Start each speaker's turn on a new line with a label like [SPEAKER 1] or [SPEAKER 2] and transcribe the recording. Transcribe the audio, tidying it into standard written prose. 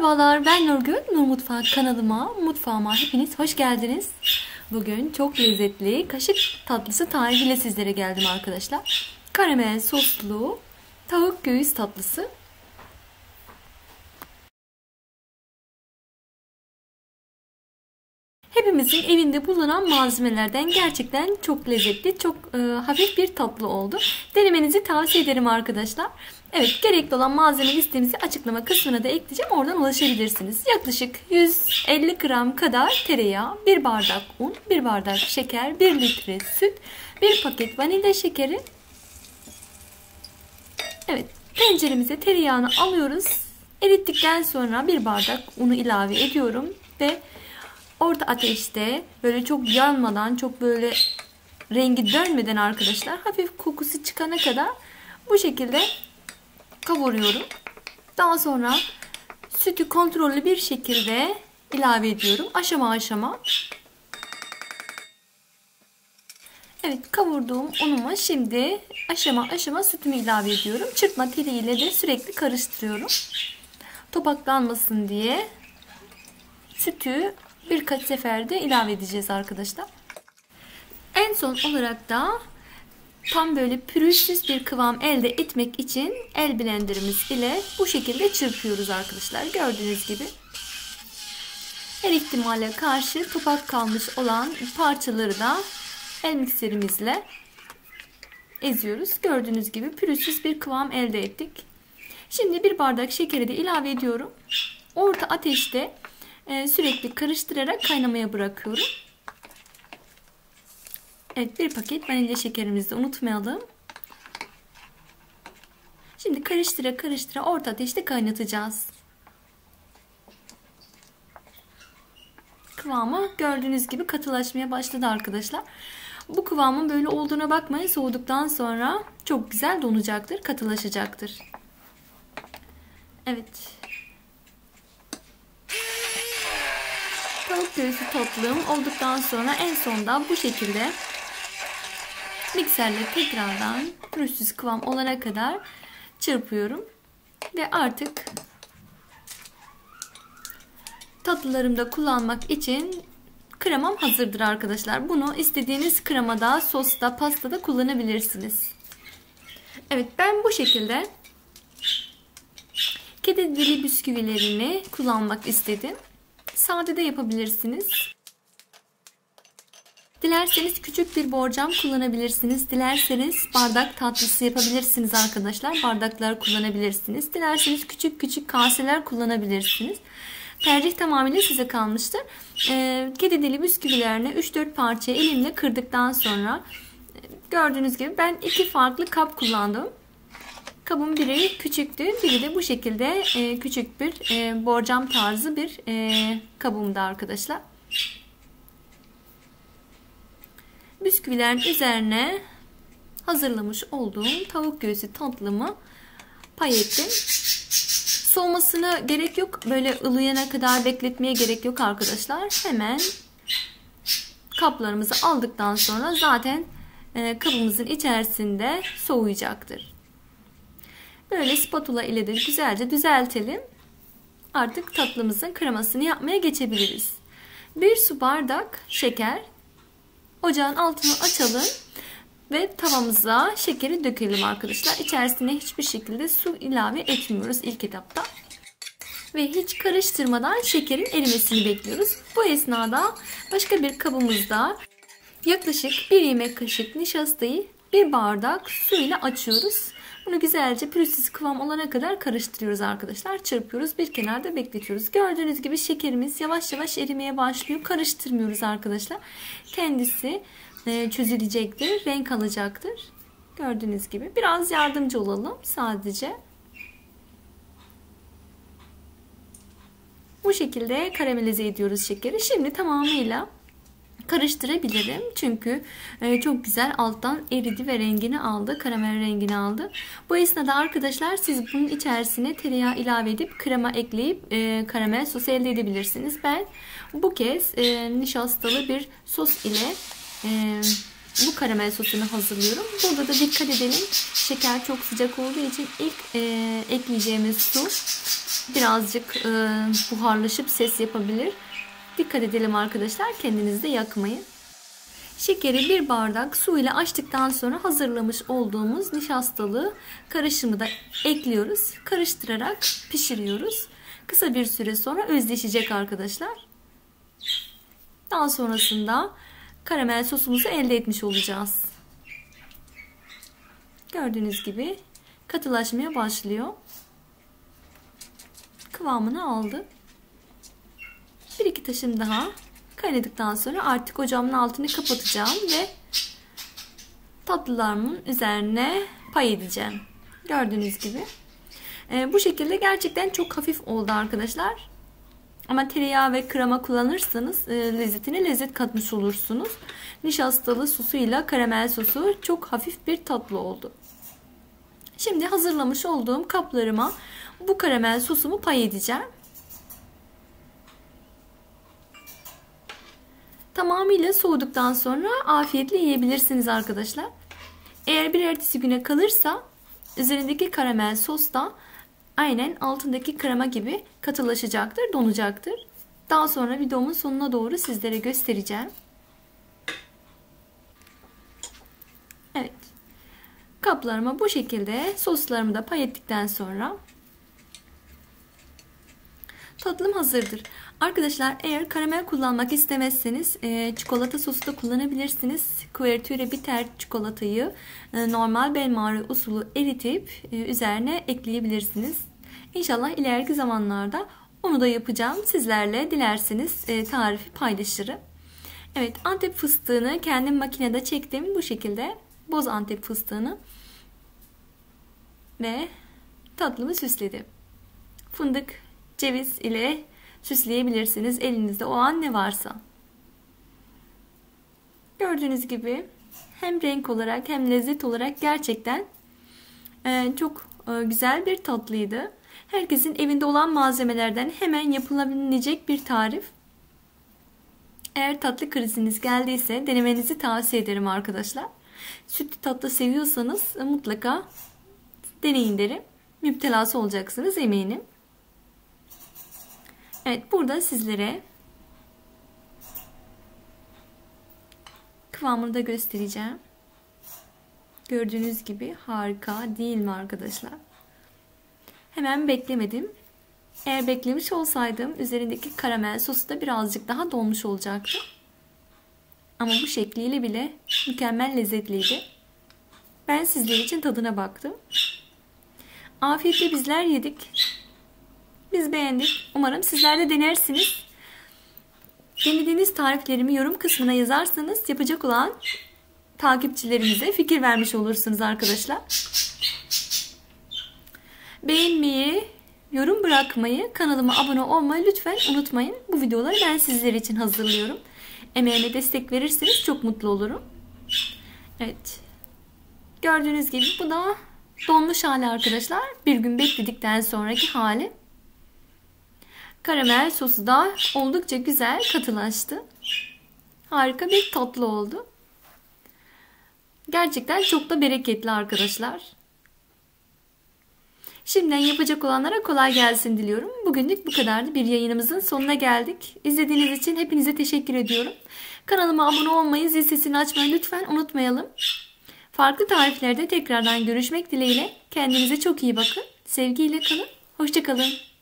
[SPEAKER 1] Merhabalar, ben Nurgül. Nur Mutfak kanalıma, mutfağıma hepiniz hoş geldiniz. Bugün çok lezzetli kaşık tatlısı tarifiyle sizlere geldim arkadaşlar. Karamel soslu tavuk göğüs tatlısı. Hepimizin evinde bulunan malzemelerden gerçekten çok lezzetli, çok hafif bir tatlı oldu. Denemenizi tavsiye ederim arkadaşlar. Evet, gerekli olan malzeme listemizi açıklama kısmına da ekleyeceğim. Oradan ulaşabilirsiniz. Yaklaşık 150 gram kadar tereyağı, 1 bardak un, 1 bardak şeker, 1 litre süt, 1 paket vanilya şekeri. Evet, tenceremize tereyağını alıyoruz. Erittikten sonra 1 bardak unu ilave ediyorum ve orta ateşte böyle çok yanmadan, çok böyle rengi dönmeden arkadaşlar, hafif kokusu çıkana kadar bu şekilde kavuruyorum. Daha sonra sütü kontrollü bir şekilde ilave ediyorum. Aşama aşama. Evet, kavurduğum unuma şimdi aşama aşama sütümü ilave ediyorum. Çırpma teliyle de sürekli karıştırıyorum. Topaklanmasın diye sütü birkaç seferde ilave edeceğiz arkadaşlar. En son olarak da tam böyle pürüzsüz bir kıvam elde etmek için el blenderımız ile bu şekilde çırpıyoruz arkadaşlar. Gördüğünüz gibi her ihtimale karşı topak kalmış olan parçaları da el mikserimizle eziyoruz. Gördüğünüz gibi pürüzsüz bir kıvam elde ettik. Şimdi 1 bardak şekeri de ilave ediyorum. Orta ateşte sürekli karıştırarak kaynamaya bırakıyorum. Evet, 1 paket vanilya şekerimizi de unutmayalım. Şimdi karıştıra karıştıra orta ateşte kaynatacağız. Kıvamı gördüğünüz gibi katılaşmaya başladı arkadaşlar. Bu kıvamın böyle olduğuna bakmayın. Soğuduktan sonra çok güzel donacaktır, katılaşacaktır. Evet. Tavuk göğsü tatlım olduktan sonra en sonda bu şekilde mikserle tekrardan pürüzsüz kıvam olana kadar çırpıyorum. Ve artık tatlılarımda kullanmak için kremam hazırdır arkadaşlar. Bunu istediğiniz kremada, sosta, pastada kullanabilirsiniz. Evet, ben bu şekilde kedi dili bisküvilerini kullanmak istedim. Sade de yapabilirsiniz. Dilerseniz küçük bir borcam kullanabilirsiniz. Dilerseniz bardak tatlısı yapabilirsiniz arkadaşlar. Bardaklar kullanabilirsiniz. Dilerseniz küçük küçük kaseler kullanabilirsiniz. Tercih tamamıyla size kalmıştır. Kedi dili bisküvilerini 3-4 parçaya elimle kırdıktan sonra gördüğünüz gibi ben 2 farklı kap kullandım. Kabın biri küçüktü. Biri de bu şekilde küçük bir borcam tarzı bir kabımdı arkadaşlar. Bisküvilerin üzerine hazırlamış olduğum tavuk göğsü tatlımı pay ettim. Soğumasına gerek yok. Böyle ılıyana kadar bekletmeye gerek yok arkadaşlar. Hemen kaplarımızı aldıktan sonra zaten kabımızın içerisinde soğuyacaktır. Böyle spatula ile de güzelce düzeltelim. Artık tatlımızın kremasını yapmaya geçebiliriz. 1 su bardak şeker. Ocağın altını açalım ve tavamıza şekeri dökelim arkadaşlar. İçerisine hiçbir şekilde su ilave etmiyoruz ilk etapta. Ve hiç karıştırmadan şekerin erimesini bekliyoruz. Bu esnada başka bir kabımızda yaklaşık 1 yemek kaşık nişastayı 1 bardak su ile açıyoruz. Bunu güzelce pürüzsüz kıvam olana kadar karıştırıyoruz arkadaşlar. Çırpıyoruz. Bir kenarda bekletiyoruz. Gördüğünüz gibi şekerimiz yavaş yavaş erimeye başlıyor. Karıştırmıyoruz arkadaşlar. Kendisi çözülecektir. Renk alacaktır. Gördüğünüz gibi. Biraz yardımcı olalım sadece. Bu şekilde karamelize ediyoruz şekeri. Şimdi tamamıyla karıştırabilirim. Çünkü çok güzel alttan eridi ve rengini aldı. Karamel rengini aldı. Bu esnada arkadaşlar siz bunun içerisine tereyağı ilave edip krema ekleyip karamel sosu elde edebilirsiniz. Ben bu kez nişastalı bir sos ile bu karamel sosunu hazırlıyorum. Burada da dikkat edelim. Şeker çok sıcak olduğu için ilk ekleyeceğimiz su birazcık buharlaşıp ses yapabilir. Dikkat edelim arkadaşlar. Kendinizi de yakmayın. Şekeri bir bardak su ile açtıktan sonra hazırlamış olduğumuz nişastalı karışımı da ekliyoruz. Karıştırarak pişiriyoruz. Kısa bir süre sonra özleşecek arkadaşlar. Daha sonrasında karamel sosumuzu elde etmiş olacağız. Gördüğünüz gibi katılaşmaya başlıyor. Kıvamını aldı. Bir iki taşım daha kaynadıktan sonra artık ocağımın altını kapatacağım ve tatlılarımın üzerine pay edeceğim. Gördüğünüz gibi. Bu şekilde gerçekten çok hafif oldu arkadaşlar. Ama tereyağı ve krema kullanırsanız lezzetine lezzet katmış olursunuz. Nişastalı sosuyla karamel sosu çok hafif bir tatlı oldu. Şimdi hazırlamış olduğum kaplarıma bu karamel sosumu pay edeceğim. Tamamıyla soğuduktan sonra afiyetle yiyebilirsiniz arkadaşlar. Eğer bir ertesi güne kalırsa üzerindeki karamel sos da aynen altındaki krema gibi katılaşacaktır, donacaktır. Daha sonra videomun sonuna doğru sizlere göstereceğim. Evet. Kaplarıma bu şekilde soslarımı da pay ettikten sonra tatlım hazırdır. Arkadaşlar eğer karamel kullanmak istemezseniz çikolata sosu da kullanabilirsiniz. Kuvertüre bitter çikolatayı normal benmari usulü eritip üzerine ekleyebilirsiniz. İnşallah ileriki zamanlarda onu da yapacağım. Sizlerle dilerseniz tarifi paylaşırım. Evet, Antep fıstığını kendim makinede çektim. Bu şekilde boz Antep fıstığını ve tatlımı süsledim. Fındık, ceviz ile süsleyebilirsiniz. Elinizde o an ne varsa. Gördüğünüz gibi hem renk olarak hem lezzet olarak gerçekten çok güzel bir tatlıydı. Herkesin evinde olan malzemelerden hemen yapılabilecek bir tarif. Eğer tatlı kriziniz geldiyse denemenizi tavsiye ederim arkadaşlar. Sütlü tatlı seviyorsanız mutlaka deneyin derim. Müptelası olacaksınız eminim. Evet, burada sizlere kıvamını da göstereceğim. Gördüğünüz gibi harika değil mi arkadaşlar? Hemen beklemedim. Eğer beklemiş olsaydım üzerindeki karamel sosu da birazcık daha donmuş olacaktı. Ama bu şekliyle bile mükemmel lezzetliydi. Ben sizler için tadına baktım. Afiyetle bizler yedik. Biz beğendik. Umarım sizler de denersiniz. Denediğiniz tariflerimi yorum kısmına yazarsanız yapacak olan takipçilerimize fikir vermiş olursunuz arkadaşlar. Beğenmeyi, yorum bırakmayı, kanalıma abone olmayı lütfen unutmayın. Bu videoları ben sizler için hazırlıyorum. Emeğime destek verirseniz çok mutlu olurum. Evet. Gördüğünüz gibi bu da donmuş hali arkadaşlar. Bir gün bekledikten sonraki hali. Karamel sosu da oldukça güzel katılaştı. Harika bir tatlı oldu. Gerçekten çok da bereketli arkadaşlar. Şimdiden yapacak olanlara kolay gelsin diliyorum. Bugünlük bu kadardı. Bir yayınımızın sonuna geldik. İzlediğiniz için hepinize teşekkür ediyorum. Kanalıma abone olmayı, zil sesini açmayı lütfen unutmayalım. Farklı tariflerde tekrardan görüşmek dileğiyle. Kendinize çok iyi bakın. Sevgiyle kalın. Hoşça kalın.